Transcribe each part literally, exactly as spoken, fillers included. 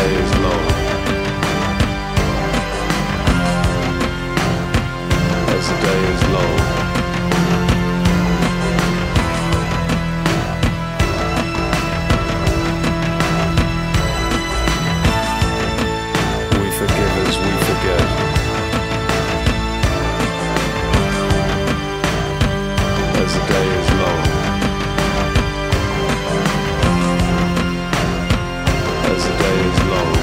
day is long, as the day is long. We forgive as we forget, as the day is long, as the day is long.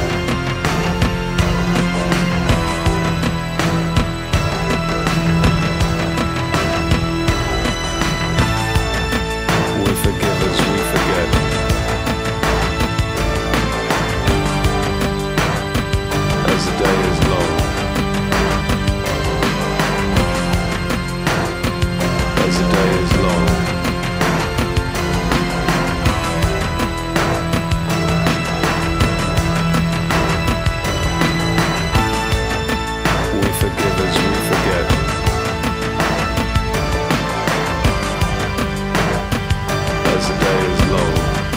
We forgive as we forget, as the day is long, as the day is long. We forgive as we forget, as the day is long,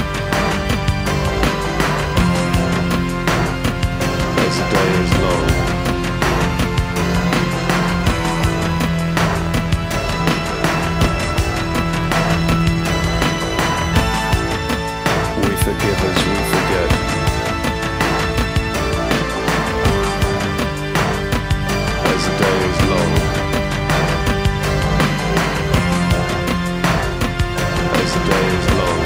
as the day is long. We forgive as we forget, as the day is long, as the day is long.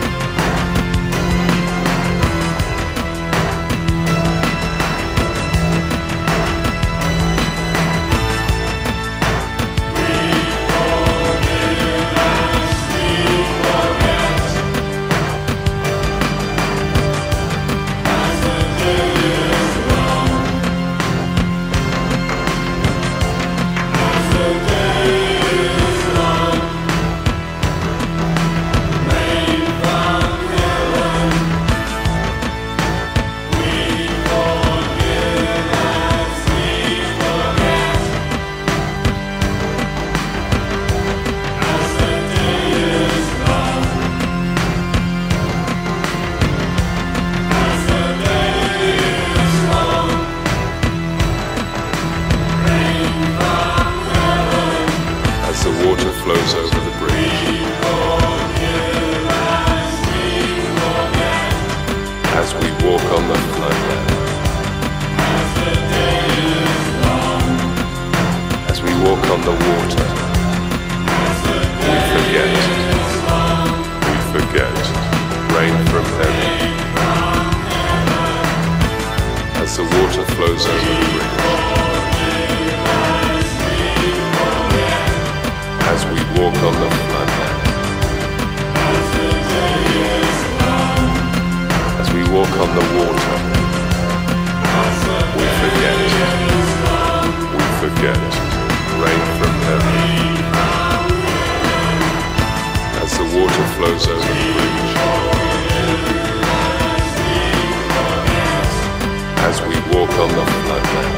As the water flows over the bridge, as we walk on the floodland, as we walk on the water, we forget, we forget rain from heaven. As the water flows over the bridge, as we walk on the floodland, as we walk on the water, we forget, we forget rain from heaven. As the water flows over the bridge, as we walk on the floodland,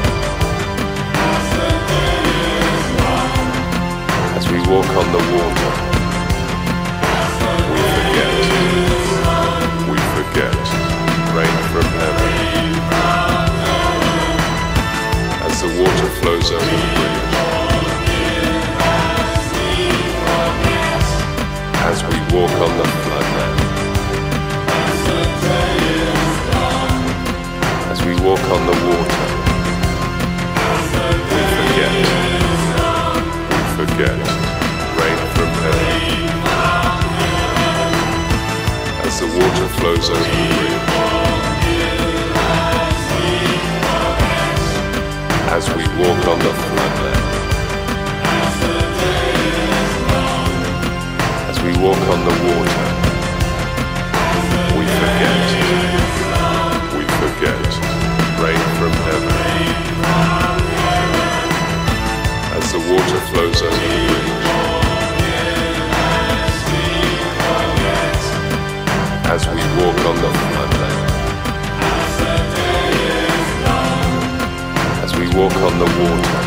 as we walk on the water, we forget, we forget rain from heaven. As the water flows over the bridge, as we walk on the floodland, as we walk on the water, we forget, we forget rain from heaven. As the water flows over the bridge, as we walk on the floodland, as we walk on the water, we forget, we forget rain from heaven. As the water flows over the bridge, as we walk on the floodland, as we walk on the water,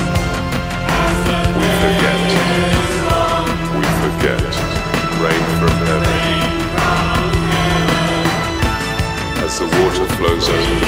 we forget, we forget rain from heaven. As the water flows closer.